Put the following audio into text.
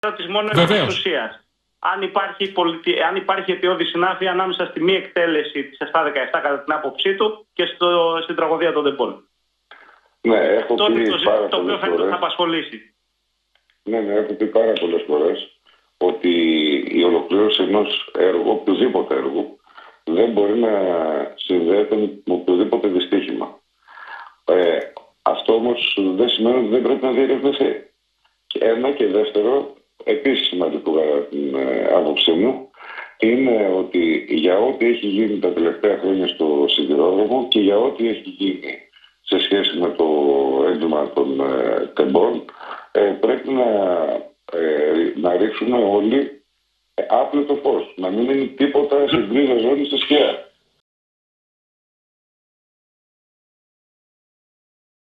ερώτηση μόνο επί της ουσίας. Αν υπάρχει αιτιώδη συνάφεια ανάμεσα στη μη εκτέλεση της 7-17 κατά την άποψή του και στην τραγωδία των Τεμπών. Ναι, έχω τότε πει το οποίο φαίνεται να απασχολήσει. Ναι, έχω πει πάρα πολλές φορές ότι η ολοκλήρωση ενός έργου, οποιοδήποτε έργου, δεν μπορεί να συνδέεται με οποιοδήποτε δυστύχημα. Αυτό όμως δεν σημαίνει ότι δεν πρέπει να διερευνηθεί. Ένα και δεύτερο, επίσης σημαντικό κατά την άποψή μου, είναι ότι για ό,τι έχει γίνει τα τελευταία χρόνια στο σιδηρόδρομο και για ό,τι έχει γίνει σε σχέση με το έγκλημα των τεμπών, πρέπει να ρίξουμε όλοι άπλετο φως. Να μην είναι τίποτα σε γκρίζα ζώνη στη σκιά.